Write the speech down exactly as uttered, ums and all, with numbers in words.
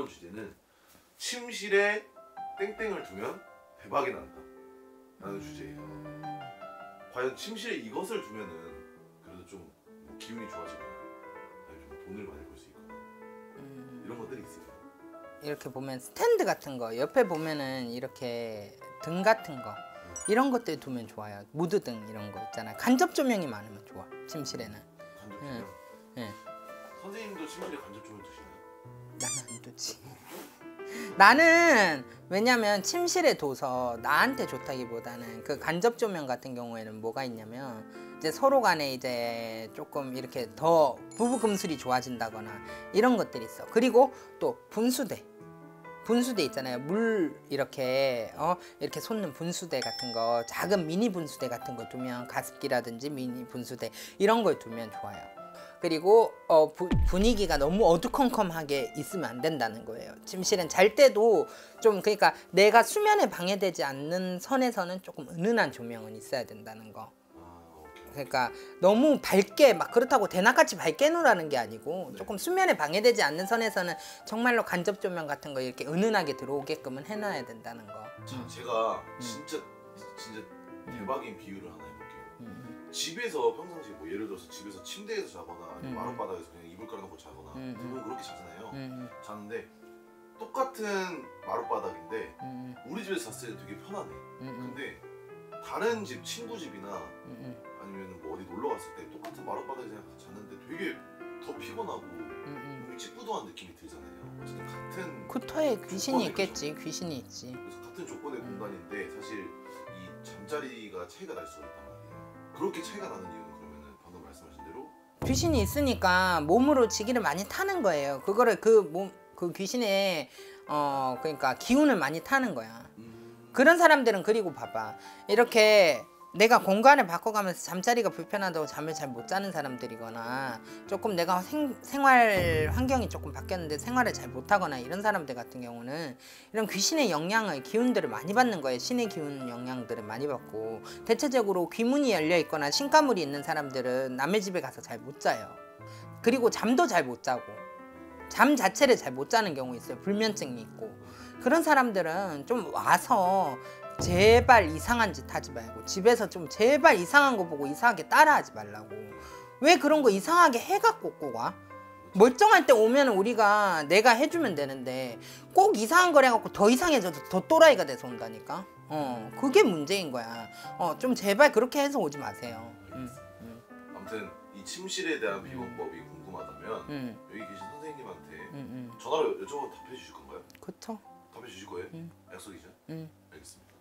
이번 주제는 침실에 땡땡을 두면 대박이 난다 라는 주제예요. 과연 침실에 이것을 두면은 그래도 좀 기운이 좋아지거나 아니면 좀 돈을 많이 벌 수 있거나 음. 이런 것들이 있어요. 이렇게 보면 스탠드 같은 거 옆에 보면은 이렇게 등 같은 거 이런 것들 두면 좋아요. 무드등 이런 거 있잖아요. 간접 조명이 많으면 좋아. 침실에는. 간접 조명? 응. 응. 선생님도 침실에 간접 조명 두시나요? 나는 안 두지. 나는 왜냐면 침실에 둬서 나한테 좋다기보다는 그 간접 조명 같은 경우에는 뭐가 있냐면 이제 서로 간에 이제 조금 이렇게 더 부부 금술이 좋아진다거나 이런 것들이 있어. 그리고 또 분수대. 분수대 있잖아요. 물 이렇게 어 이렇게 솟는 분수대 같은 거, 작은 미니 분수대 같은 거 두면, 가습기라든지 미니 분수대 이런 걸 두면 좋아요. 그리고 어 부, 분위기가 너무 어두컴컴하게 있으면 안 된다는 거예요. 침실은 잘 때도 좀, 그러니까 내가 수면에 방해되지 않는 선에서는 조금 은은한 조명은 있어야 된다는 거. 그러니까 너무 밝게 막 그렇다고 대낮같이 밝게 놓으라는 게 아니고 네. 조금 수면에 방해되지 않는 선에서는 정말로 간접 조명 같은 거 이렇게 은은하게 들어오게끔은 해놔야 된다는 거. 자, 음. 제가 진짜 진짜 대박인 비유를 하나 해볼게요. 음. 집에서 평상시에 뭐 예를 들어서 집에서 침대에서 자거나 아니면 음. 마룻바닥에서 그냥 이불 깔아놓고 자거나 음. 대부분 그렇게 자잖아요. 음. 자는데 똑같은 마룻바닥인데 음. 우리 집에서 잤을 때 되게 편하네. 음. 근데 다른 집 친구 집이나 음. 아니면 뭐 어디 놀러 갔을 때 똑같은 마룻바닥에 그냥 잤는데 되게 더 피곤하고 음. 몸이 찌뿌둥한 느낌이 들잖아요. 어쨌든 같은 구터에 귀신이 조건의 있겠지. 귀신이 있지. 그래서 같은 조건의 음. 공간인데 사실 이 잠자리가 차이가 날 수가 있단 말이에요. 그렇게 차이가 나는 이유는 그러면은 방금 말씀하신 대로 귀신이 있으니까 몸으로 지기를 많이 타는 거예요. 그거를 그 몸, 그 귀신의 어 그러니까 기운을 많이 타는 거야. 음... 그런 사람들은, 그리고 봐봐, 이렇게 내가 공간을 바꿔가면서 잠자리가 불편하다고 잠을 잘 못 자는 사람들이거나 조금 내가 생, 생활 환경이 조금 바뀌었는데 생활을 잘 못하거나 이런 사람들 같은 경우는 이런 귀신의 영향을, 기운들을 많이 받는 거예요. 신의 기운 영향들을 많이 받고, 대체적으로 귀문이 열려 있거나 신가물이 있는 사람들은 남의 집에 가서 잘 못 자요. 그리고 잠도 잘 못 자고 잠 자체를 잘 못 자는 경우 있어요. 불면증이 있고. 그런 사람들은 좀 와서 제발 이상한 짓 하지 말고, 집에서 좀 제발 이상한 거 보고 이상하게 따라하지 말라고. 왜 그런 거 이상하게 해갖고 꼭 와? 멀쩡할 때 오면 우리가 내가 해주면 되는데 꼭 이상한 걸 해갖고 더 이상해져서 더 또라이가 돼서 온다니까. 어, 그게 문제인 거야. 어, 좀 제발 그렇게 해서 오지 마세요. 음, 음. 아무튼 이 침실에 대한 비법이 궁금하다면 음. 여기 계신 선생님한테 음, 음. 전화로 여쭤보면 답해 주실 건가요? 그쵸. 답해 주실 거예요? 음. 약속이죠? 음. 알겠습니다.